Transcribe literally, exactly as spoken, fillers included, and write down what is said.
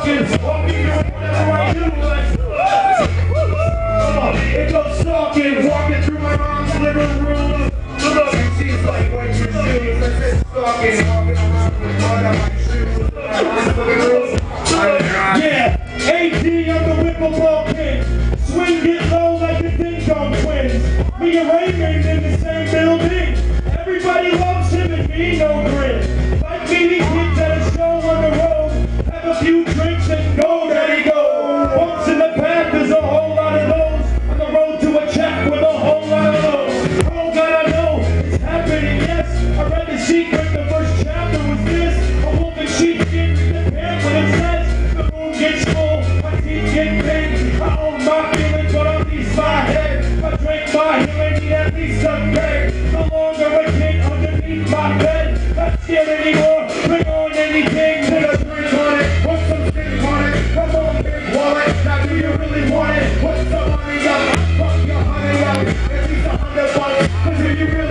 stalking, walking through whatever I do. It goes stalking, walking through my mom's living room. Look, and she's like, what you do? I said stalking, walking around with mud on my shoes. Yeah, A D, I'm the Whipple King. Swing get low like the Ding Dong Twins. Me and Raymond in the same building. Everybody loves him and me, no grin. Like meeting kids at a show on the road. Have a few drinks and go, daddy go. Bumps in the path, there's a whole lot of those. On the road to a check with a whole lot of those. Oh God, I know it's happening, yes. I read The Secret, the first chapter was this. A wolf in sheepskin, the pamphlet says. The moon gets full, my teeth get big. I own my feelings, but at least my head. If I drink my healing, need at least a peg. No longer a kid underneath my bed. Not scared anymore, bring on anything. Put a drink on it, put some stick on it. Come on, big wallet, now do you really want it? Put some money up, fuck your honey up. At least a hundred bucks, cause if you really